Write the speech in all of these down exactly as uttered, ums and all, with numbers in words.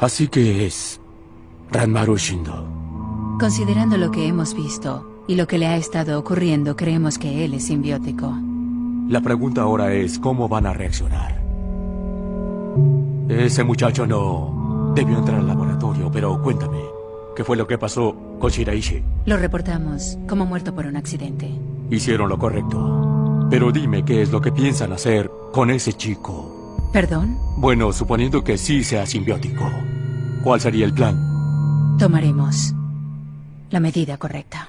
Así que es Ranmaru Shindo. Considerando lo que hemos visto y lo que le ha estado ocurriendo, creemos que él es simbiótico. La pregunta ahora es cómo van a reaccionar. Ese muchacho no debió entrar al laboratorio, pero cuéntame, ¿qué fue lo que pasó con Shiraishi? Lo reportamos como muerto por un accidente. Hicieron lo correcto. Pero dime qué es lo que piensan hacer con ese chico. ¿Perdón? Bueno, suponiendo que sí sea simbiótico, ¿cuál sería el plan? Tomaremos la medida correcta.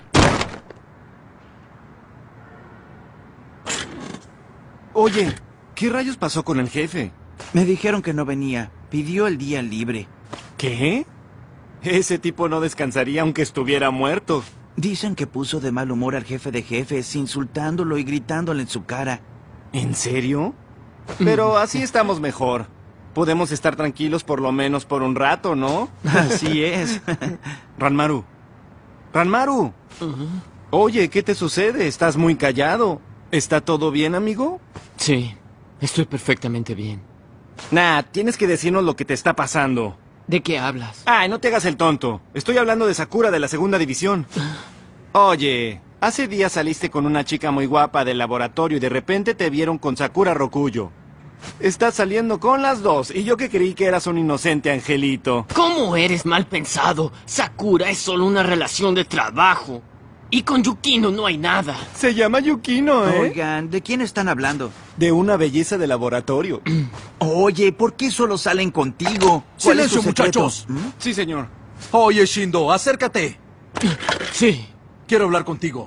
Oye, ¿qué rayos pasó con el jefe? Me dijeron que no venía. Pidió el día libre. ¿Qué? Ese tipo no descansaría aunque estuviera muerto. Dicen que puso de mal humor al jefe de jefes, insultándolo y gritándole en su cara. ¿En serio? Pero así estamos mejor. Podemos estar tranquilos por lo menos por un rato, ¿no? Así es. Ranmaru. Ranmaru. Uh-huh. Oye, ¿qué te sucede? Estás muy callado. ¿Está todo bien, amigo? Sí, estoy perfectamente bien. Nah, tienes que decirnos lo que te está pasando. ¿De qué hablas? Ay, no te hagas el tonto. Estoy hablando de Sakura de la segunda división. Oye, hace días saliste con una chica muy guapa del laboratorio y de repente te vieron con Sakura Rokuyo. Estás saliendo con las dos y yo que creí que eras un inocente angelito. ¿Cómo eres mal pensado? Sakura es solo una relación de trabajo. Y con Yukino no hay nada. Se llama Yukino, ¿eh? Oigan, ¿de quién están hablando? De una belleza de laboratorio. Oye, ¿por qué solo salen contigo? ¿Cuál es tu ¡Silencio, secreto? muchachos! ¿Mm? Sí, señor. Oye, Shindo, acércate. Sí. Quiero hablar contigo.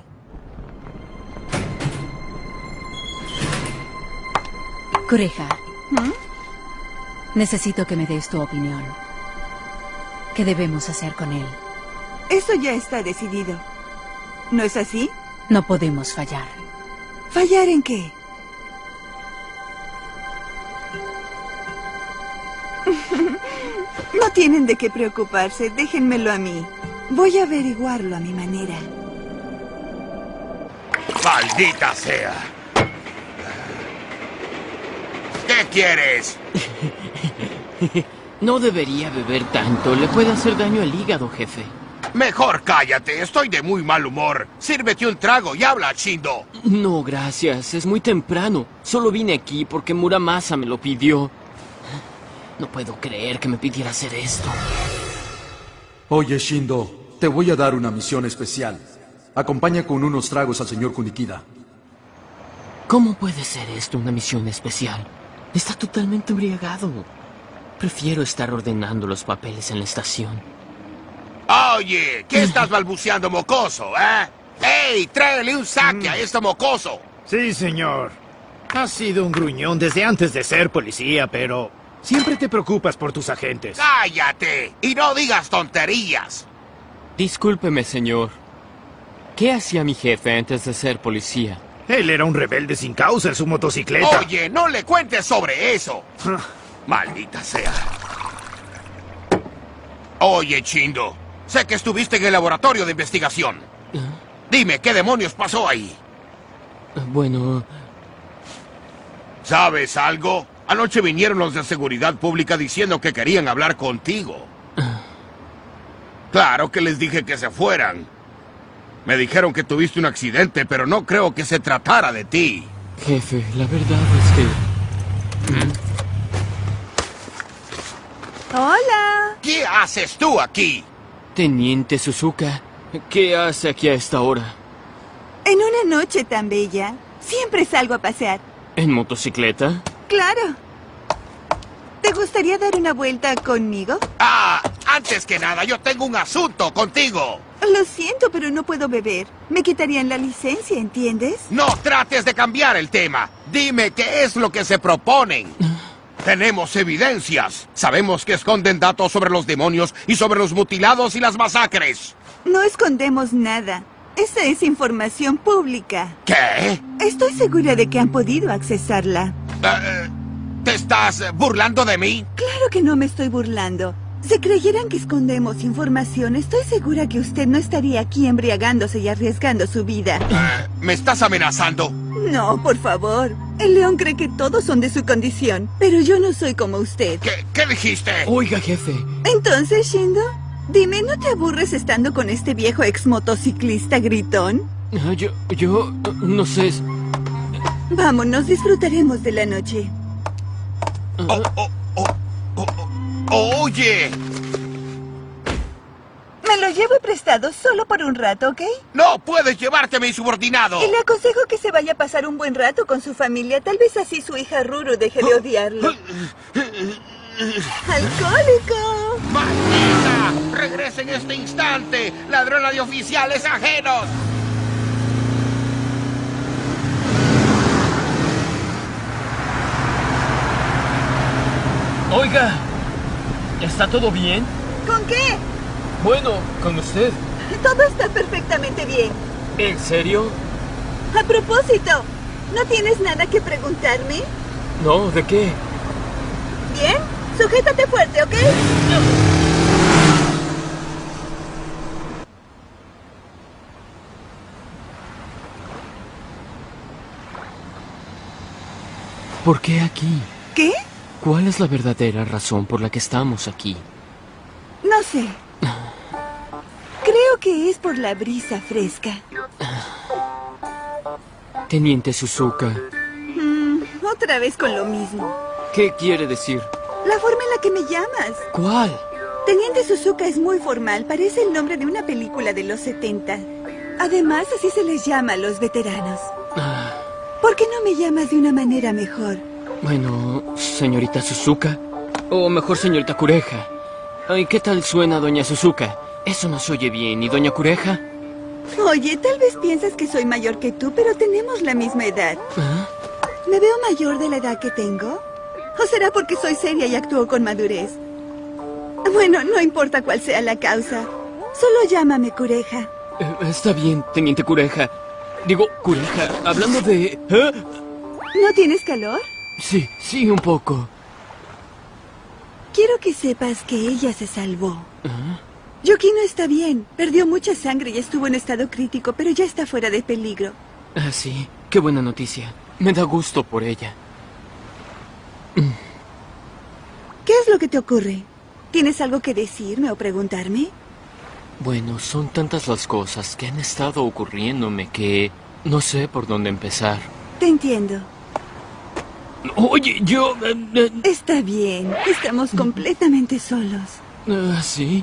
Kureha, ¿Mm? necesito que me des tu opinión. ¿Qué debemos hacer con él? Eso ya está decidido. ¿No es así? No podemos fallar. ¿Fallar en qué? No tienen de qué preocuparse, déjenmelo a mí. Voy a averiguarlo a mi manera. ¡Maldita sea! ¿Qué quieres? No debería beber tanto. Le puede hacer daño al hígado, jefe. Mejor cállate, estoy de muy mal humor. Sírvete un trago y habla, Shindo. No, gracias. Es muy temprano. Solo vine aquí porque Muramasa me lo pidió. No puedo creer que me pidiera hacer esto. Oye, Shindo, te voy a dar una misión especial. Acompaña con unos tragos al señor Kunikida. ¿Cómo puede ser esto una misión especial? Está totalmente embriagado. Prefiero estar ordenando los papeles en la estación. Oye, ¿qué estás balbuceando, mocoso, eh? ¡Ey, tráele un saque a este mocoso! Sí, señor. Has sido un gruñón desde antes de ser policía, pero siempre te preocupas por tus agentes. ¡Cállate! Y no digas tonterías. Discúlpeme, señor. ¿Qué hacía mi jefe antes de ser policía? Él era un rebelde sin causa en su motocicleta. Oye, no le cuentes sobre eso. Maldita sea. Oye, Shindo, sé que estuviste en el laboratorio de investigación. Dime, ¿qué demonios pasó ahí? Bueno... ¿Sabes algo? Anoche vinieron los de seguridad pública diciendo que querían hablar contigo. Claro que les dije que se fueran. Me dijeron que tuviste un accidente, pero no creo que se tratara de ti. Jefe, la verdad es que... ¿Mm? ¡Hola! ¿Qué haces tú aquí? Teniente Suzuka, ¿qué hace aquí a esta hora? En una noche tan bella, siempre salgo a pasear. ¿En motocicleta? Claro. ¿Te gustaría dar una vuelta conmigo? Ah, antes que nada, yo tengo un asunto contigo. Lo siento, pero no puedo beber. Me quitarían la licencia, ¿entiendes? No trates de cambiar el tema. Dime qué es lo que se proponen. Tenemos evidencias. Sabemos que esconden datos sobre los demonios y sobre los mutilados y las masacres. No escondemos nada. Esa es información pública. ¿Qué? Estoy segura de que han podido accesarla. Uh, ¿Te estás burlando de mí? Claro que no me estoy burlando. Si creyeran que escondemos información, estoy segura que usted no estaría aquí embriagándose y arriesgando su vida. Uh, ¿Me estás amenazando? No, por favor. El león cree que todos son de su condición, pero yo no soy como usted. ¿Qué, qué dijiste? Oiga, jefe. Entonces, Shindo, dime, ¿no te aburres estando con este viejo ex motociclista gritón? Ah, Yo, yo, no sé. Vámonos, disfrutaremos de la noche. Oh, oh, oh, oh, oh, oye. Me lo llevo prestado solo por un rato, ¿ok? No puedes llevarte a mi subordinado. Y le aconsejo que se vaya a pasar un buen rato con su familia. Tal vez así su hija Ruru deje de odiarlo. ¡Alcohólico! ¡Maldita! ¡Regresa en este instante! ¡Ladrona de oficiales ajenos! Oiga, ¿está todo bien? ¿Con qué? Bueno, con usted. Todo está perfectamente bien. ¿En serio? A propósito, ¿no tienes nada que preguntarme? No, ¿de qué? Bien, sujétate fuerte, ¿ok? ¿Por qué aquí? ¿Qué? ¿Cuál es la verdadera razón por la que estamos aquí? No sé. Creo que es por la brisa fresca. Teniente Suzuka, Mm, otra vez con lo mismo. ¿qué quiere decir? La forma en la que me llamas. ¿Cuál? Teniente Suzuka es muy formal. Parece el nombre de una película de los setenta. Además, así se les llama a los veteranos. Ah, ¿Por qué no me llamas de una manera mejor? bueno, señorita Suzuka. O mejor, señorita Kureha. Ay, ¿qué tal suena, doña Suzuka? Eso no se oye bien. ¿Y doña Kureha? Oye, tal vez piensas que soy mayor que tú, pero tenemos la misma edad. ¿Ah? ¿Me veo mayor de la edad que tengo? ¿O será porque soy seria y actúo con madurez? Bueno, no importa cuál sea la causa. Solo llámame Kureha. Eh, está bien, teniente Kureha. Digo, Kureha, hablando de... ¿eh? ¿No tienes calor? Sí, sí, un poco. Quiero que sepas que ella se salvó. ¿Ah? Yuki no está bien. Perdió mucha sangre y estuvo en estado crítico, pero ya está fuera de peligro. Ah, sí, qué buena noticia. Me da gusto por ella. ¿Qué es lo que te ocurre? ¿Tienes algo que decirme o preguntarme? Bueno, son tantas las cosas que han estado ocurriéndome que no sé por dónde empezar. Te entiendo. Oye, yo... eh, eh, Está bien. Estamos completamente solos. ah, sí.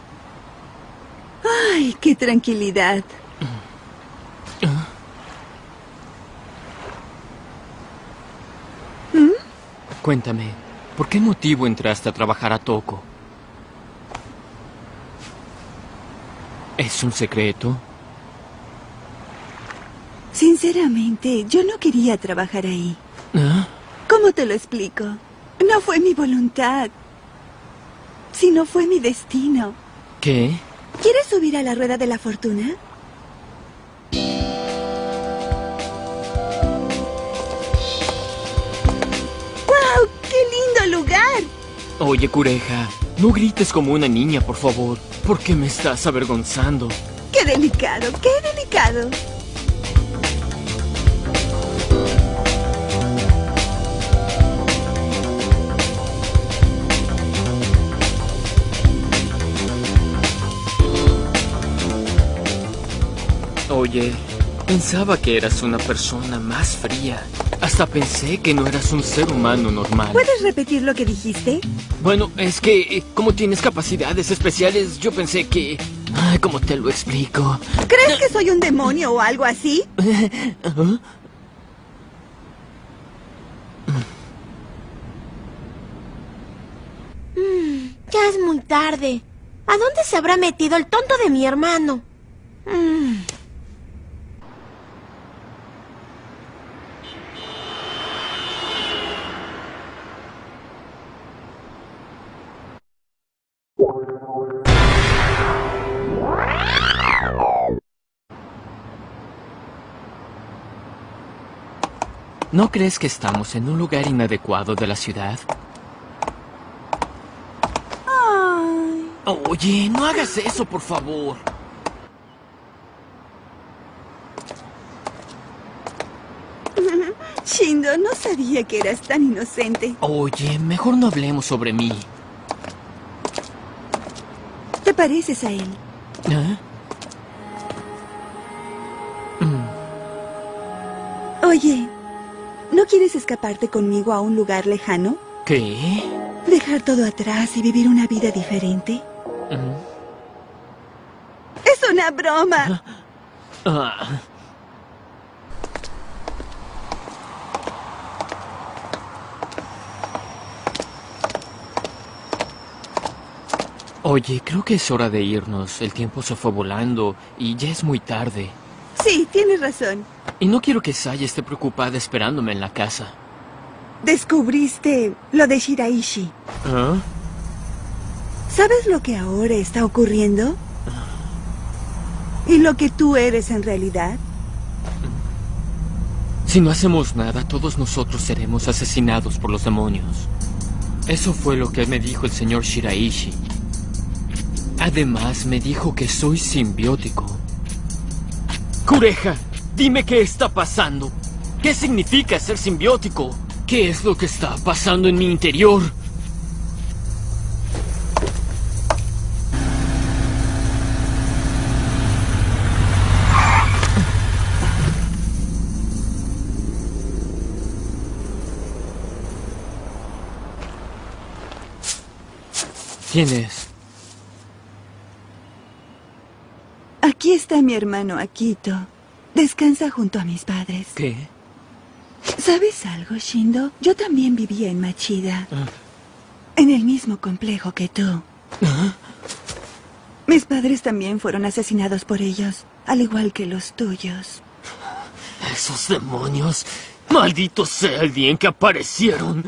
Ay, qué tranquilidad. ¿Mm? Cuéntame, ¿por qué motivo entraste a trabajar a Toko? ¿Es un secreto? Sinceramente, yo no quería trabajar ahí. ¿Ah? ¿Cómo te lo explico? No fue mi voluntad, sino fue mi destino. ¿Qué? ¿Quieres subir a la rueda de la fortuna? ¡Wow! ¡Qué lindo lugar! Oye, Kureha, no grites como una niña, por favor. ¿Por qué me estás avergonzando? ¡Qué delicado! ¡Qué delicado! Oye, pensaba que eras una persona más fría. Hasta pensé que no eras un ser humano normal. ¿Puedes repetir lo que dijiste? Bueno, es que eh, como tienes capacidades especiales, yo pensé que... Ay, ¿cómo te lo explico? ¿Crees que soy un demonio o algo así? ¿Ah? Mm, ya es muy tarde. ¿A dónde se habrá metido el tonto de mi hermano? Mm. ¿No crees que estamos en un lugar inadecuado de la ciudad? Ay. Oye, no hagas eso, por favor. Shindo, no sabía que eras tan inocente. Oye, mejor no hablemos sobre mí. ¿Te pareces a él? ¿Eh? Mm. Oye, ¿no quieres escaparte conmigo a un lugar lejano? ¿Qué? ¿Dejar todo atrás y vivir una vida diferente? Mm. ¡Es una broma! Ah. Oye, creo que es hora de irnos. El tiempo se fue volando y ya es muy tarde. Sí, tienes razón. Y no quiero que Saya esté preocupada esperándome en la casa. Descubriste lo de Shiraishi. ¿Ah? ¿Sabes lo que ahora está ocurriendo? ¿Y lo que tú eres en realidad? Si no hacemos nada, todos nosotros seremos asesinados por los demonios. Eso fue lo que me dijo el señor Shiraishi. Además, me dijo que soy simbiótico. Kureha, dime qué está pasando. ¿Qué significa ser simbiótico? ¿Qué es lo que está pasando en mi interior? ¿Quién es? Aquí está mi hermano Akito. Descansa junto a mis padres. ¿Qué? ¿Sabes algo, Shindo? Yo también vivía en Machida. Ah. En el mismo complejo que tú. ¿Ah? Mis padres también fueron asesinados por ellos, al igual que los tuyos. Esos demonios. Maldito sea el día en que aparecieron.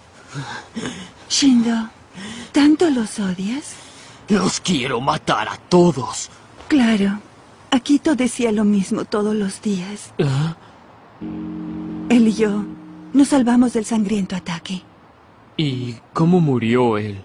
Shindo, ¿tanto los odias? Los quiero matar a todos. Claro. Akito decía lo mismo todos los días. ¿Ah? Él y yo nos salvamos del sangriento ataque. ¿Y cómo murió él?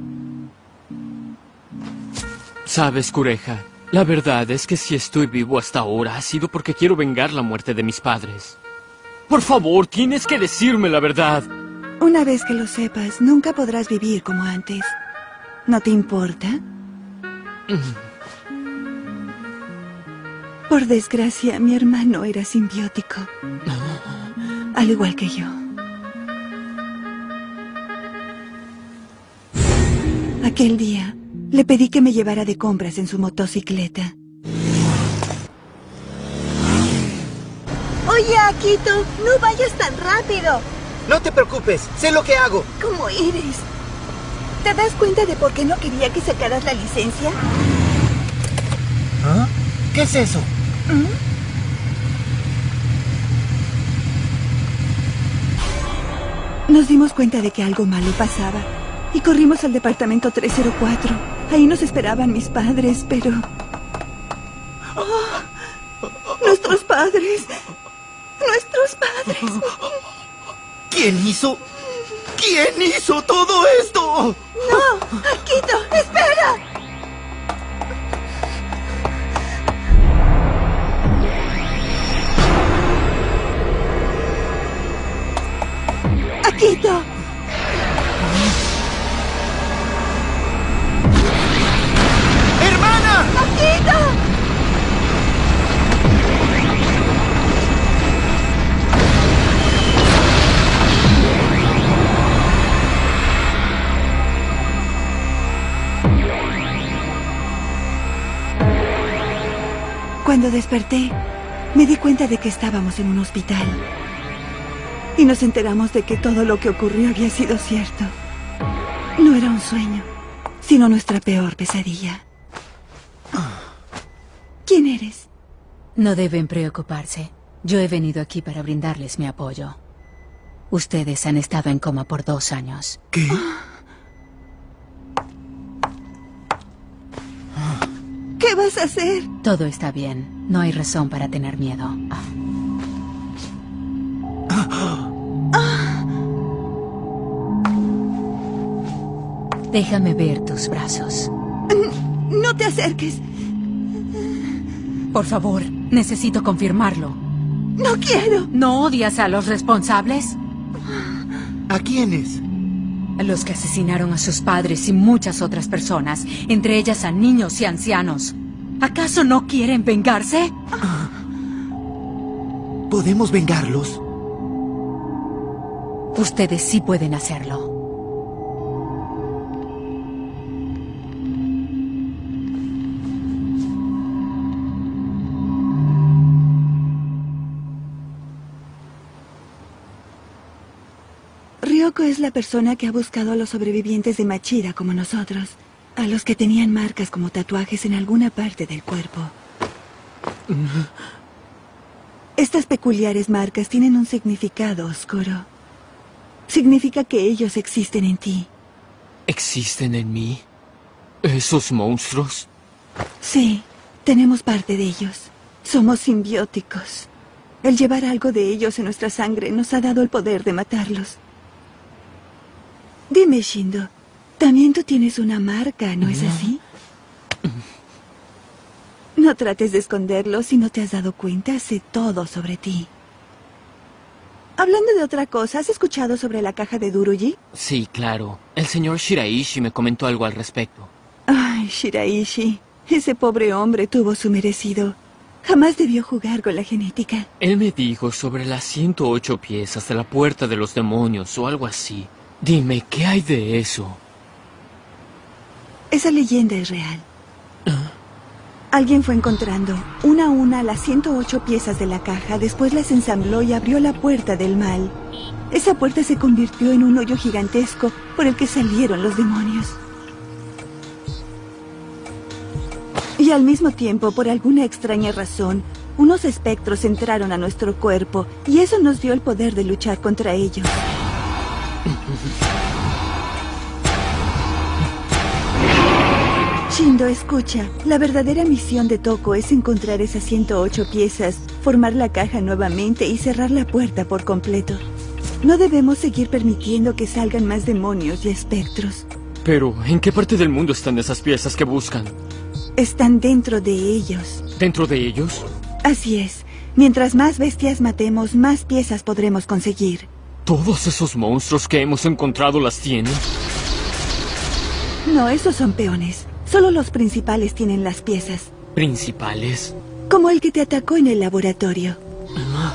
Sabes, Kureha, la verdad es que si estoy vivo hasta ahora ha sido porque quiero vengar la muerte de mis padres. Por favor, tienes que decirme la verdad. Una vez que lo sepas, nunca podrás vivir como antes. ¿No te importa? Por desgracia, mi hermano era simbiótico. Al igual que yo. Aquel día, le pedí que me llevara de compras en su motocicleta. Oye, Akito, no vayas tan rápido. No te preocupes, sé lo que hago. ¿Cómo eres? ¿Te das cuenta de por qué no quería que sacaras la licencia? ¿Ah? ¿Qué es eso? ¿Mm? Nos dimos cuenta de que algo malo pasaba y corrimos al departamento tres cero cuatro. Ahí nos esperaban mis padres, pero... ¡Oh! ¡Nuestros padres! ¡Nuestros padres! ¿Quién hizo? ¿Quién hizo todo esto? ¡No! ¡Akito! ¡Espera! ¡Akito! ¡Hermana! ¡Akito! Cuando desperté, me di cuenta de que estábamos en un hospital. Y nos enteramos de que todo lo que ocurrió había sido cierto. No era un sueño, sino nuestra peor pesadilla. ¿Quién eres? No deben preocuparse. Yo he venido aquí para brindarles mi apoyo. Ustedes han estado en coma por dos años. ¿Qué? ¿Qué vas a hacer? Todo está bien. No hay razón para tener miedo. Déjame ver tus brazos. No te acerques. Por favor, necesito confirmarlo. No quiero. ¿No odias a los responsables? ¿A quiénes? A los que asesinaron a sus padres y muchas otras personas, entre ellas a niños y ancianos. ¿Acaso no quieren vengarse? ¿Podemos vengarlos? Ustedes sí pueden hacerlo. Ryoko es la persona que ha buscado a los sobrevivientes de Machida como nosotros. A los que tenían marcas como tatuajes en alguna parte del cuerpo. Estas peculiares marcas tienen un significado oscuro. Significa que ellos existen en ti. ¿Existen en mí? ¿Esos monstruos? Sí, tenemos parte de ellos. Somos simbióticos. El llevar algo de ellos en nuestra sangre nos ha dado el poder de matarlos. Dime, Shindo, también tú tienes una marca, ¿no es así? No trates de esconderlo si no te has dado cuenta, sé todo sobre ti. Hablando de otra cosa, ¿has escuchado sobre la caja de Duruji? Sí, claro. El señor Shiraishi me comentó algo al respecto. Ay, Shiraishi, ese pobre hombre tuvo su merecido. Jamás debió jugar con la genética. Él me dijo sobre las ciento ocho piezas de la puerta de los demonios o algo así. Dime, ¿qué hay de eso? Esa leyenda es real. Alguien fue encontrando una a una las ciento ocho piezas de la caja, después las ensambló y abrió la puerta del mal. Esa puerta se convirtió en un hoyo gigantesco por el que salieron los demonios. Y al mismo tiempo, por alguna extraña razón, unos espectros entraron a nuestro cuerpo y eso nos dio el poder de luchar contra ellos. Shindo, escucha. La verdadera misión de Toko es encontrar esas ciento ocho piezas, formar la caja nuevamente y cerrar la puerta por completo. No debemos seguir permitiendo que salgan más demonios y espectros. Pero, ¿en qué parte del mundo están esas piezas que buscan? Están dentro de ellos. ¿Dentro de ellos? Así es. Mientras más bestias matemos, más piezas podremos conseguir. ¿Todos esos monstruos que hemos encontrado las tienen? No, esos son peones. Solo los principales tienen las piezas. ¿Principales? Como el que te atacó en el laboratorio. Ah.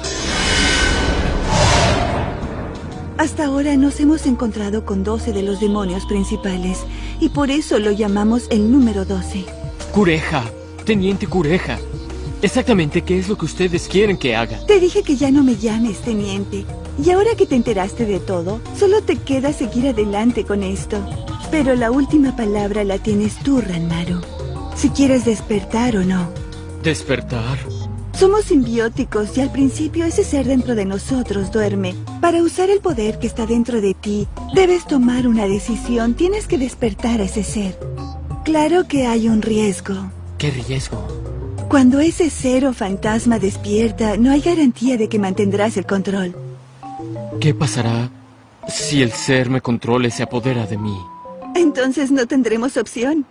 Hasta ahora nos hemos encontrado con doce de los demonios principales, y por eso lo llamamos el número doce. Kureha, Teniente Kureha. Exactamente qué es lo que ustedes quieren que haga. Te dije que ya no me llames teniente. Y ahora que te enteraste de todo, solo te queda seguir adelante con esto. Pero la última palabra la tienes tú, Ranmaru. Si quieres despertar o no. ¿Despertar? Somos simbióticos y al principio ese ser dentro de nosotros duerme. Para usar el poder que está dentro de ti, debes tomar una decisión. Tienes que despertar a ese ser. Claro que hay un riesgo. ¿Qué riesgo? Cuando ese ser o fantasma despierta, no hay garantía de que mantendrás el control. ¿Qué pasará si el ser me controla y se apodera de mí? Entonces no tendremos opción.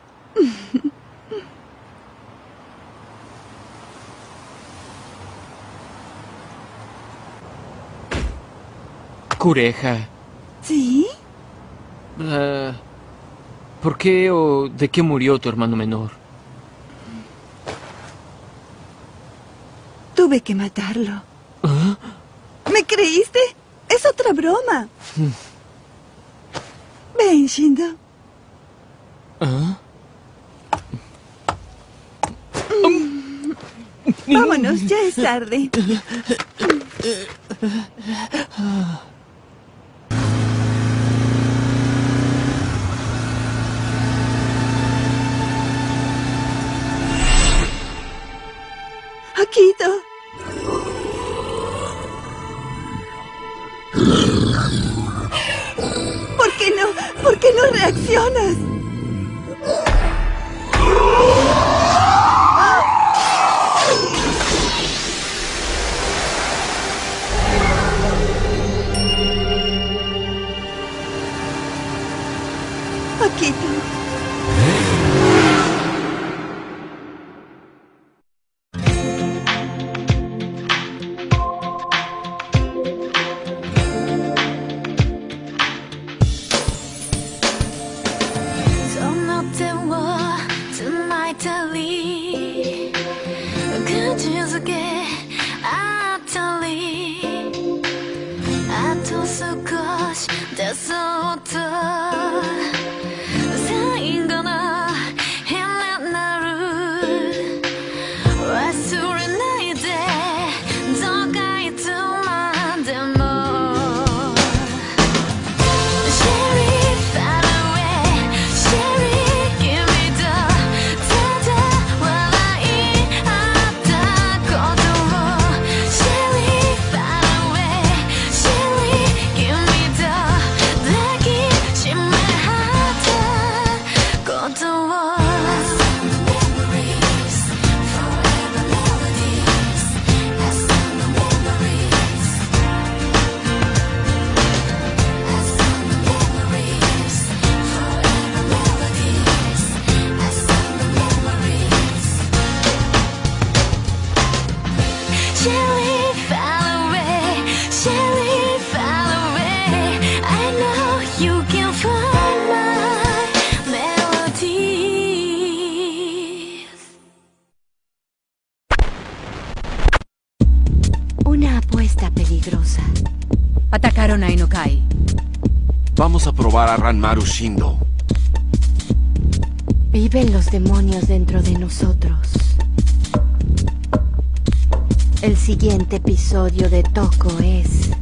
Kureha. ¿Sí? Uh, ¿Por qué o de qué murió tu hermano menor? Tuve que matarlo. ¿Ah? ¿Me creíste? Es otra broma. Ven, Shindo. ¿Ah? Vámonos, ya es tarde. Akito. ¿Por qué no? ¿Por qué no reaccionas? Akito. está peligrosa. Atacaron a Inukai. Vamos a probar a Ranmaru Shindo. Viven los demonios dentro de nosotros. El siguiente episodio de Toko es...